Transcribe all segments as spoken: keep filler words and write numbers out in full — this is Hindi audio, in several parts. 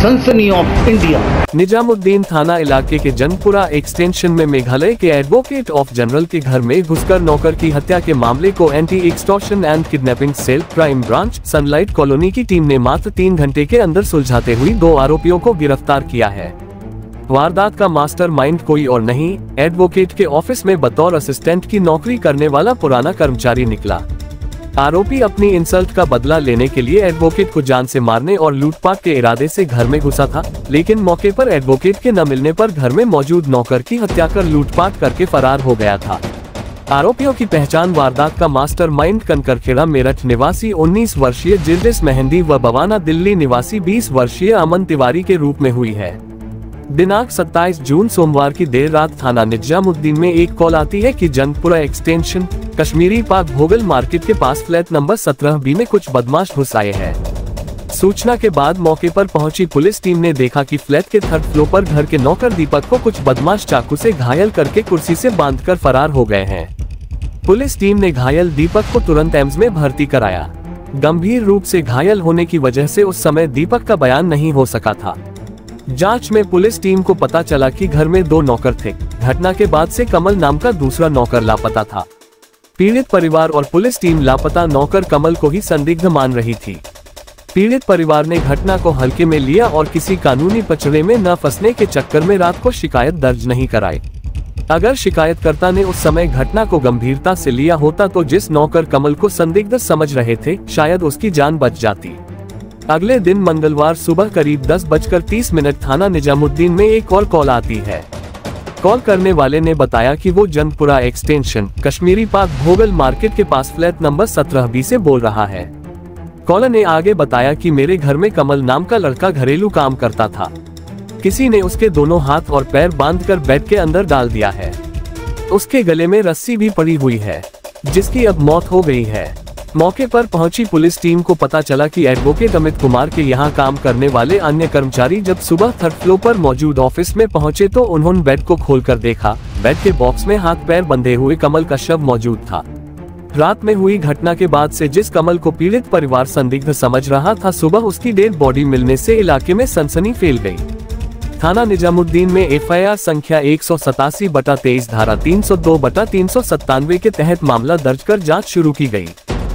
सनसनी ऑफ इंडिया। निजामुद्दीन थाना इलाके के जनपुरा एक्सटेंशन में मेघालय के एडवोकेट ऑफ जनरल के घर में घुसकर नौकर की हत्या के मामले को anti extortion and kidnapping cell crime branch Sunlight Colony की टीम ने मात्र तीन घंटे के अंदर सुलझाते हुए दो आरोपियों को गिरफ्तार किया है। वारदात का मास्टरमाइंड कोई और नहीं, एडवोकेट के ऑफिस में बतौर असिस्टेंट की नौकरी करने वाला पुराना कर्मचारी निकला। आरोपी अपनी इंसल्ट का बदला लेने के लिए एडवोकेट को जान से मारने और लूटपाट के इरादे से घर में घुसा था, लेकिन मौके पर एडवोकेट के न मिलने पर घर में मौजूद नौकर की हत्या कर लूटपाट करके फरार हो गया था। आरोपियों की पहचान वारदात का मास्टरमाइंड कनकरखेड़ा मेरठ निवासी उन्नीस वर्षीय जिर्जिस मेहंदी व बवाना दिल्ली निवासी बीस वर्षीय अमन तिवारी के रूप में हुई है। दिनांक सत्ताईस जून सोमवार की देर रात थाना निजामुद्दीन में एक कॉल आती है कि जनपुरा एक्सटेंशन कश्मीरी पाक भोगल मार्केट के पास फ्लैट नंबर सत्रह बी में कुछ बदमाश घुस आए हैं। सूचना के बाद मौके पर पहुंची पुलिस टीम ने देखा कि फ्लैट के थर्ड फ्लोर पर घर के नौकर दीपक को कुछ बदमाश चाकू से घायल करके कुर्सी से बांधकर फरार हो गए हैं। पुलिस टीम ने घायल दीपक को तुरंत एम्स में भर्ती कराया। गंभीर रूप से घायल होने की वजह से उस समय दीपक का बयान नहीं हो सका था। जांच में पुलिस टीम को पता चला कि घर में दो नौकर थे। घटना के बाद से कमल नाम का दूसरा नौकर लापता था। पीड़ित परिवार और पुलिस टीम लापता नौकर कमल को ही संदिग्ध मान रही थी। पीड़ित परिवार ने घटना को हल्के में लिया और किसी कानूनी पचड़े में न फंसने के चक्कर में रात को शिकायत दर्ज नहीं कराई। अगर शिकायतकर्ता ने उस समय घटना को गंभीरता से लिया होता तो जिस नौकर कमल को संदिग्ध समझ रहे थे, शायद उसकी जान बच जाती। अगले दिन मंगलवार सुबह करीब दस बजकर तीस मिनट थाना निजामुद्दीन में एक और कॉल आती है। कॉल करने वाले ने बताया कि वो जनपुरा एक्सटेंशन कश्मीरी पाक भोगल मार्केट के पास फ्लैट नंबर सत्रह बी से बोल रहा है। कॉलर ने आगे बताया कि मेरे घर में कमल नाम का लड़का घरेलू काम करता था। किसी ने उसके दोनों हाथ और पैर बांधकर बेड के अंदर डाल दिया है। उसके गले में रस्सी भी पड़ी हुई है, जिसकी अब मौत हो गई है। मौके पर पहुंची पुलिस टीम को पता चला कि एडवोकेट अमित कुमार के यहां काम करने वाले अन्य कर्मचारी जब सुबह थर्ड फ्लोर पर मौजूद ऑफिस में पहुंचे तो उन्होंने बेड को खोलकर देखा। बेड के बॉक्स में हाथ पैर बंधे हुए कमल का शव मौजूद था। रात में हुई घटना के बाद से जिस कमल को पीड़ित परिवार संदिग्ध समझ रहा था, सुबह उसकी डेड बॉडी मिलने से इलाके में सनसनी फैल गई। थाना निजामुद्दीन में एफ आई आर संख्या एक सौ सतासी बटा तेईस धारा तीन सौ दो बटा तीन सौ सत्तानवे के तहत मामला दर्ज कर जाँच शुरू की गयी।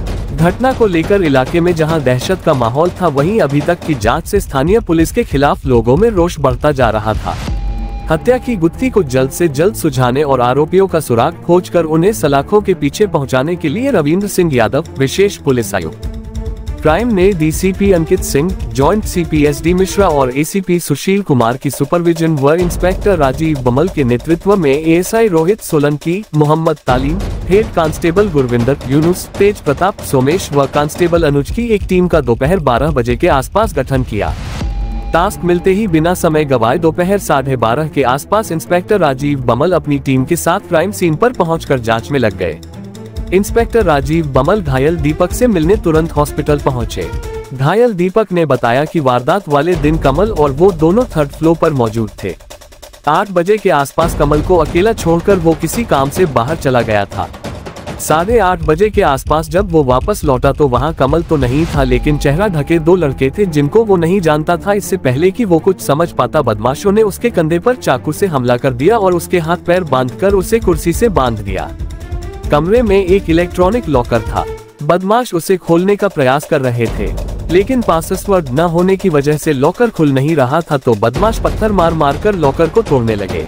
घटना को लेकर इलाके में जहां दहशत का माहौल था, वहीं अभी तक की जांच से स्थानीय पुलिस के खिलाफ लोगों में रोष बढ़ता जा रहा था। हत्या की गुत्थी को जल्द से जल्द सुलझाने और आरोपियों का सुराग खोजकर उन्हें सलाखों के पीछे पहुंचाने के लिए रविंद्र सिंह यादव, विशेष पुलिस आयुक्त क्राइम ने D C P Ankit Singh, joint C P S D Mishra और A C P Sushil Kumar की सुपरविजन व इंस्पेक्टर राजीव बमल के नेतृत्व में A S I Rohit Solanki, Mohammad Talim, head constable Gurvinder Yunus, Tej Pratap Somesh व कांस्टेबल अनुज की एक टीम का दोपहर बारह बजे के आसपास गठन किया। टास्क मिलते ही बिना समय गवाए दोपहर साढ़े बारह के आसपास इंस्पेक्टर राजीव बमल अपनी टीम के साथ क्राइम सीन पर पहुंचकर जांच में लग गए। इंस्पेक्टर राजीव बमल घायल दीपक से मिलने तुरंत हॉस्पिटल पहुंचे। घायल दीपक ने बताया कि वारदात वाले दिन कमल और वो दोनों थर्ड फ्लोर पर मौजूद थे। आठ बजे के आसपास कमल को अकेला छोड़कर वो किसी काम से बाहर चला गया था। साढ़े आठ बजे के आसपास जब वो वापस लौटा तो वहां कमल तो नहीं था, लेकिन चेहरा ढके दो लड़के थे जिनको वो नहीं जानता था। इससे पहले कि वो कुछ समझ पाता, बदमाशों ने उसके कंधे पर चाकू से हमला कर दिया और उसके हाथ पैर बांधकर उसे कुर्सी से बांध दिया। कमरे में एक इलेक्ट्रॉनिक लॉकर था। बदमाश उसे खोलने का प्रयास कर रहे थे, लेकिन पासवर्ड न होने की वजह से लॉकर खुल नहीं रहा था, तो बदमाश पत्थर मार मार कर लॉकर को तोड़ने लगे।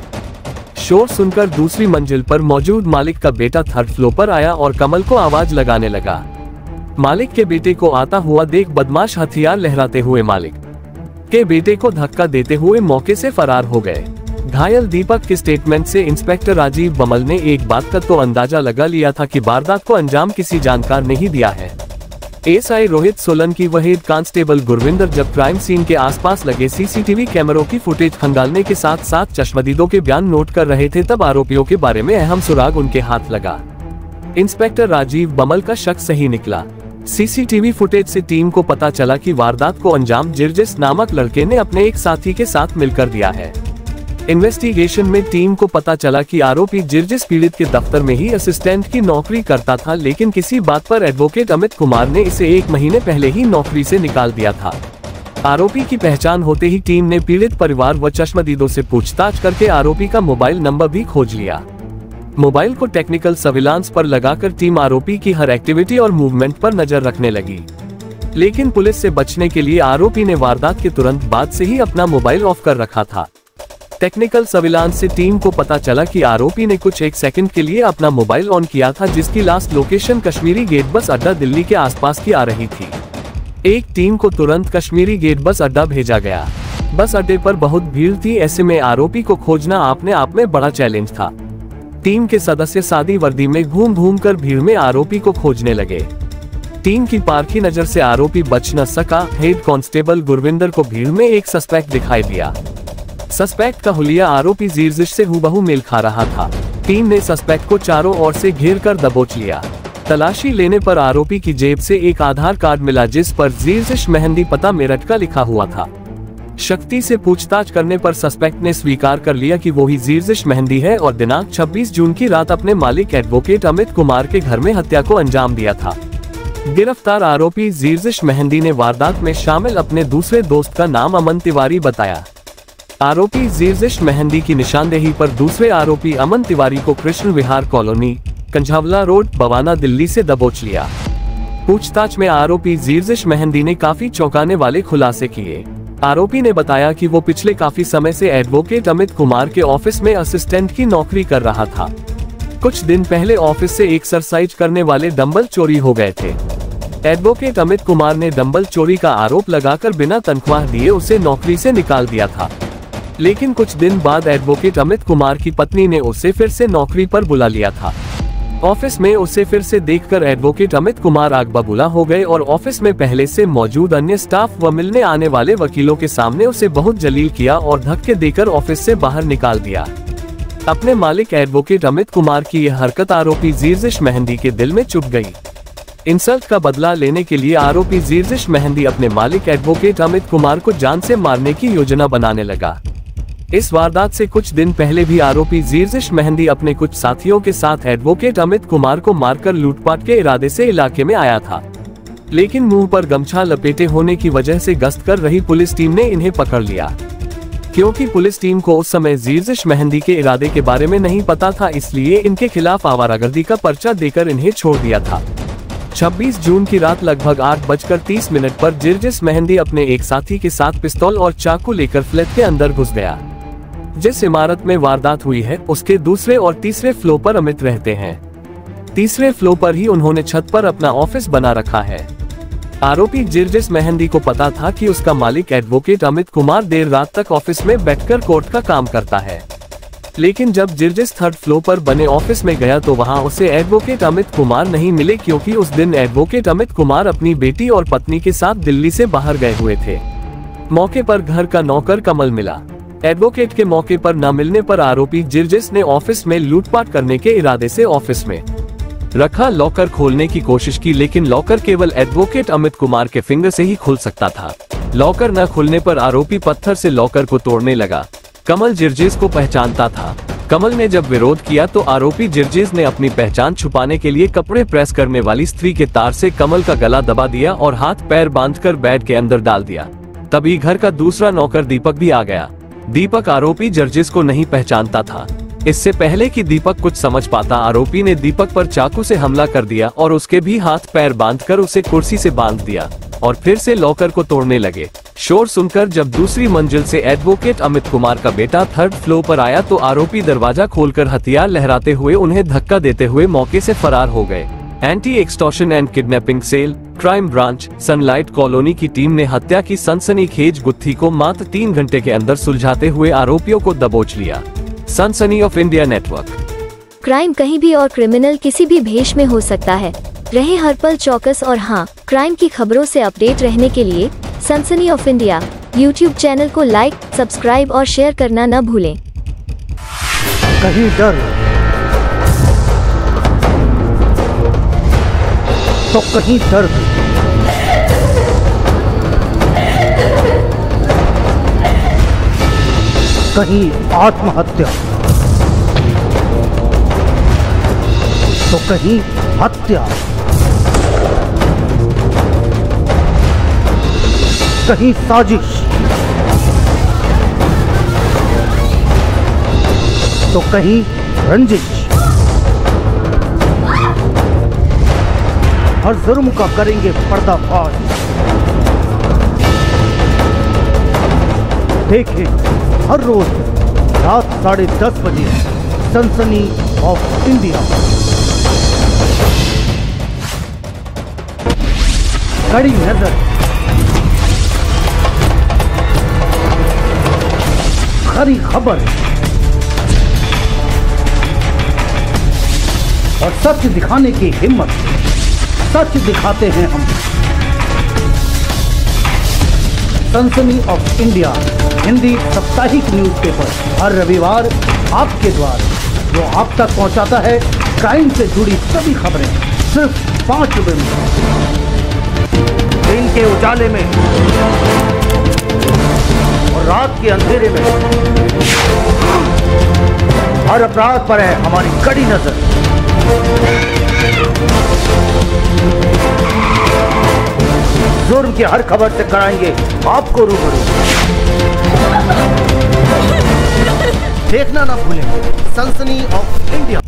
शोर सुनकर दूसरी मंजिल पर मौजूद मालिक का बेटा थर्ड फ्लोर पर आया और कमल को आवाज लगाने लगा। मालिक के बेटे को आता हुआ देख बदमाश हथियार लहराते हुए मालिक के बेटे को धक्का देते हुए मौके से फरार हो गए। घायल दीपक के स्टेटमेंट से इंस्पेक्टर राजीव बमल ने एक बात का तो अंदाजा लगा लिया था कि वारदात को अंजाम किसी जानकार ने ही दिया है। एस आई रोहित सोलंकी व हेड कांस्टेबल गुरविंदर जब क्राइम सीन के आसपास लगे सी सी टी वी कैमरों की फुटेज खंगालने के साथ साथ चश्मदीदों के बयान नोट कर रहे थे, तब आरोपियों के बारे में अहम सुराग उनके हाथ लगा। इंस्पेक्टर राजीव बमल का शक सही निकला। C C T V footage से टीम को पता चला कि वारदात को अंजाम जिर्जिस नामक लड़के ने अपने एक साथी के साथ मिलकर दिया है। इन्वेस्टिगेशन में टीम को पता चला कि आरोपी जिर्जिस पीड़ित के दफ्तर में ही असिस्टेंट की नौकरी करता था, लेकिन किसी बात पर एडवोकेट अमित कुमार ने इसे एक महीने पहले ही नौकरी से निकाल दिया था। आरोपी की पहचान होते ही टीम ने पीड़ित परिवार व चश्मदीदों से पूछताछ करके आरोपी का मोबाइल नंबर भी खोज लिया। मोबाइल को टेक्निकल सर्विलांस पर लगाकर टीम आरोपी की हर एक्टिविटी और मूवमेंट पर नजर रखने लगी। लेकिन पुलिस से बचने के लिए आरोपी ने वारदात के तुरंत बाद से ही अपना मोबाइल ऑफ कर रखा था। टेक्निकल सर्विलांस से टीम को पता चला कि आरोपी ने कुछ एक सेकंड के लिए अपना मोबाइल ऑन किया था, जिसकी लास्ट लोकेशन कश्मीरी गेट बस अड्डा दिल्ली के आसपास की आ रही थी। एक टीम को तुरंत कश्मीरी गेट बस अड्डा भेजा गया। बस अड्डे पर बहुत भीड़ थी, ऐसे में आरोपी को खोजना अपने आप में बड़ा चैलेंज था। टीम के सदस्य सादी वर्दी में घूम घूम कर भीड़ में आरोपी को खोजने लगे। टीम की पारखी नजर से आरोपी बच न सका। हेड कांस्टेबल गुरविंदर को भीड़ में एक सस्पेक्ट दिखाई दिया। सस्पेक्ट का हुलिया आरोपी जीर्जिश से हूबहू मेल खा रहा था। टीम ने सस्पेक्ट को चारों ओर से घेर कर दबोच लिया। तलाशी लेने पर आरोपी की जेब से एक आधार कार्ड मिला, जिस पर जीर्जिश मेहंदी पता मेरठ का लिखा हुआ था। शक्ति से पूछताछ करने पर सस्पेक्ट ने स्वीकार कर लिया कि वो ही जीर्जिश मेहंदी है और दिनांक छब्बीस जून की रात अपने मालिक एडवोकेट अमित कुमार के घर में हत्या को अंजाम दिया था। गिरफ्तार आरोपी जीर्जिश मेहंदी ने वारदात में शामिल अपने दूसरे दोस्त का नाम अमन तिवारी बताया। आरोपी जीर्जिश मेहंदी की निशानदेही पर दूसरे आरोपी अमन तिवारी को कृष्ण विहार कॉलोनी, कंझावला रोड, बवाना, दिल्ली से दबोच लिया। पूछताछ में आरोपी जीर्जिश मेहंदी ने काफी चौंकाने वाले खुलासे किए। आरोपी ने बताया कि वो पिछले काफी समय से एडवोकेट अमित कुमार के ऑफिस में असिस्टेंट की नौकरी कर रहा था। कुछ दिन पहले ऑफिस से एक्सरसाइज करने वाले डंबल चोरी हो गए थे। एडवोकेट अमित कुमार ने डंबल चोरी का आरोप लगाकर बिना तनख्वाह दिए उसे नौकरी से निकाल दिया था। लेकिन कुछ दिन बाद एडवोकेट अमित कुमार की पत्नी ने उसे फिर से नौकरी पर बुला लिया था। ऑफिस में उसे फिर से देखकर एडवोकेट अमित कुमार आग बबूला हो गए और ऑफिस में पहले से मौजूद अन्य स्टाफ व मिलने आने वाले वकीलों के सामने उसे बहुत जलील किया और धक्के देकर ऑफिस से बाहर निकाल दिया। अपने मालिक एडवोकेट अमित कुमार की यह हरकत आरोपी जीर्जिश मेहंदी के दिल में चुभ गई। इंसल्ट का बदला लेने के लिए आरोपी जीर्जिश मेहंदी अपने मालिक एडवोकेट अमित कुमार को जान से मारने की योजना बनाने लगा। इस वारदात से कुछ दिन पहले भी आरोपी जीर्जिश मेहंदी अपने कुछ साथियों के साथ एडवोकेट अमित कुमार को मारकर लूटपाट के इरादे से इलाके में आया था। लेकिन मुंह पर गमछा लपेटे होने की वजह से गश्त कर रही पुलिस टीम ने इन्हें पकड़ लिया। क्योंकि पुलिस टीम को उस समय जीर्जिश मेहंदी के इरादे के बारे में नहीं पता था, इसलिए इनके खिलाफ आवारागर्दी का पर्चा देकर इन्हें छोड़ दिया था। छब्बीस जून की रात लगभग आठ बजकर तीस मिनट पर जीर्जिश मेहंदी अपने एक साथी के साथ पिस्तौल और चाकू लेकर फ्लैट के अंदर घुस गया। जिस इमारत में वारदात हुई है उसके दूसरे और तीसरे फ्लोर पर अमित रहते हैं। तीसरे फ्लोर पर ही उन्होंने छत पर अपना ऑफिस बना रखा है। आरोपी जीर्जिश मेहंदी को पता था कि उसका मालिक एडवोकेट अमित कुमार देर रात तक ऑफिस में बैठकर कोर्ट का काम करता है। लेकिन जब जीर्जिश थर्ड फ्लोर पर बने ऑफिस में गया तो वहां उसे एडवोकेट अमित कुमार नहीं मिले, क्योंकि उस दिन एडवोकेट अमित कुमार अपनी बेटी और पत्नी के साथ दिल्ली से बाहर गए हुए थे। मौके पर घर का नौकर कमल मिला। एडवोकेट के मौके पर न मिलने पर आरोपी जीर्जिश ने ऑफिस में लूटपाट करने के इरादे से ऑफिस में रखा लॉकर खोलने की कोशिश की, लेकिन लॉकर केवल एडवोकेट अमित कुमार के फिंगर से ही खुल सकता था। लॉकर न खुलने पर आरोपी पत्थर से लॉकर को तोड़ने लगा। कमल जीर्जिश को पहचानता था। कमल ने जब विरोध किया तो आरोपी जीर्जिश ने अपनी पहचान छुपाने के लिए कपड़े प्रेस करने वाली स्त्री के तार से कमल का गला दबा दिया और हाथ पैर बांधकर बेड के अंदर डाल दिया। तभी घर का दूसरा नौकर दीपक भी आ गया। दीपक आरोपी जीर्जिश को नहीं पहचानता था। इससे पहले कि दीपक कुछ समझ पाता, आरोपी ने दीपक पर चाकू से हमला कर दिया और उसके भी हाथ पैर बांधकर उसे कुर्सी से बांध दिया और फिर से लॉकर को तोड़ने लगे। शोर सुनकर जब दूसरी मंजिल से एडवोकेट अमित कुमार का बेटा थर्ड फ्लोर पर आया तो आरोपी दरवाजा खोलकर हथियार लहराते हुए उन्हें धक्का देते हुए मौके से फरार हो गए। Anti extortion and kidnapping cell, crime branch, Sunlight Colony की टीम ने हत्या की सनसनीखेज गुत्थी को मात्र तीन घंटे के अंदर सुलझाते हुए आरोपियों को दबोच लिया। सनसनी ऑफ इंडिया नेटवर्क। क्राइम कहीं भी और क्रिमिनल किसी भी भेष में हो सकता है। रहे हर पल चौकस और हाँ, क्राइम की खबरों से अपडेट रहने के लिए Sansani of India YouTube channel को लाइक, सब्सक्राइब और शेयर करना न भूलें। कहीं डर तो कहीं दर्द, कहीं आत्महत्या तो कहीं हत्या। कहीं साजिश, तो कहीं रंजिश। हर जुर्म का करेंगे पर्दाफाश। देखें हर रोज रात साढ़े दस बजे सनसनी ऑफ इंडिया। कड़ी नजर, खरी खबर और सच दिखाने की हिम्मत। सच दिखाते हैं हम। सनसनी ऑफ इंडिया हिंदी साप्ताहिक न्यूज़पेपर हर रविवार आपके द्वार, जो आप तक पहुंचाता है क्राइम से जुड़ी सभी खबरें सिर्फ पांच रुपए में। दिन के उजाले में और रात के अंधेरे में हर अपराध पर है हमारी कड़ी नजर। जुर्म की हर खबर से कराएंगे आपको रूबरू। देखना ना भूलें सनसनी ऑफ इंडिया।